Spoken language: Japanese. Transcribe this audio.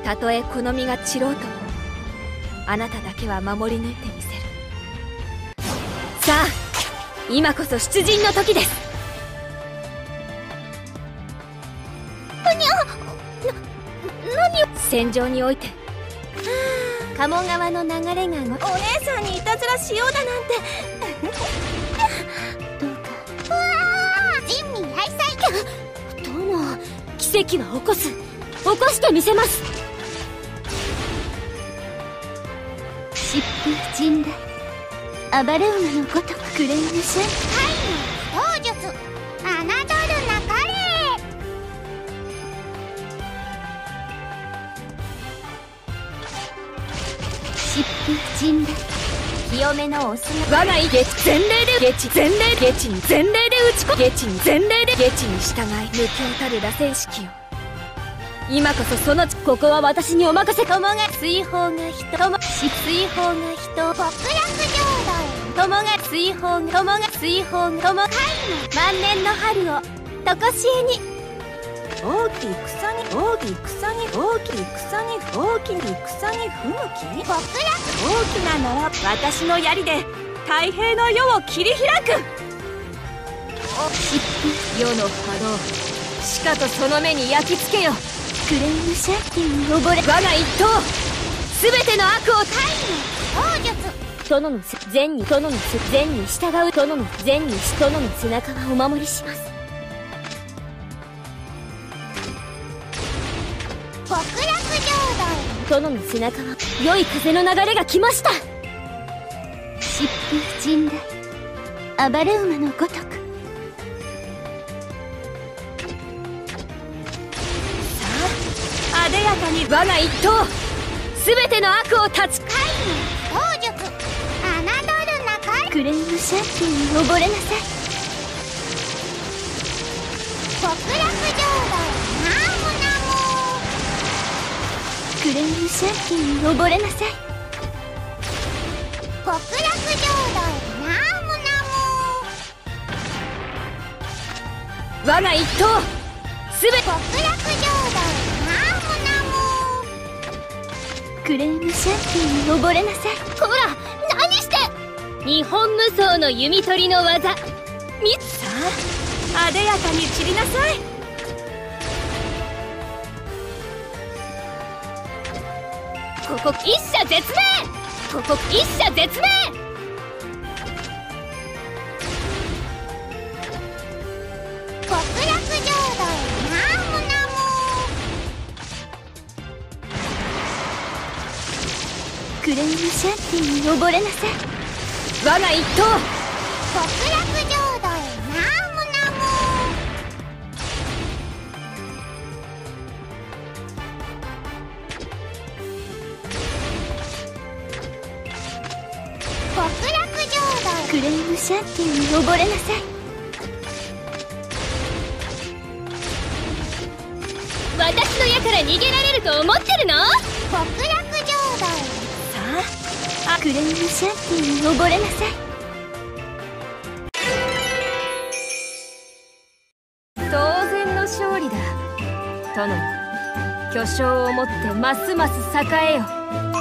たとえこの身が散ろうともあなただけは守り抜いてみせる。さあ今こそ出陣の時です。何を戦場において鴨川の流れがお姉さんにいたずらしようだなんてどうか。うわー人民愛妻殿、奇跡は起こしてみせます。疾風陣雷暴れ馬のごとくクレームシャン愛の道術侮るなかれ。疾風陣清めのお砂我が意下地前例で下地前例下地に前例で打ち込下地に前例で下地に従い無形たる螺旋式よ。今こそそのここは私にお任せ。友が追放が人友追放が人極楽浄土友が追放友が追放友が万年の春をとこしえに大きい草に大きい草に大きい草に大きい草に不向き極楽大きななら私の槍で太平の世を切り開く。疾風世の波動しかとその目に焼き付けよ。クレームシャッキに溺れ我が一刀すべての悪を太陽の術殿の善に殿の善に従う殿の善に殿の背中はお守りします。極楽浄土殿の背中は良い風の流れが来ました。疾風陣雷暴れ馬のごとくあでやかに我が一刀すべての悪を断ち怪の道術侮るなかれ。クレームシャッキに溺れなさい。極楽浄土ナムナムクレームシャッキに溺れなさい。極楽浄土ナムナム我が一刀すべ極楽浄土クレームシャッキーに溺れなさい。こら何して日本無双の弓取りの技さああでやかに散りなさい。ここ一射絶命ここ一射絶命極楽浄土ナムナムクレームシャッキーに溺れなさい。我が一刀極楽浄土へナムナム極楽浄土へクレームシャッキーに溺れなさい。私の矢から逃げられると思ってるの。極楽浄土へクレームシャッキーに溺れなさい。当然の勝利だ殿。巨匠をもってますます栄えよ。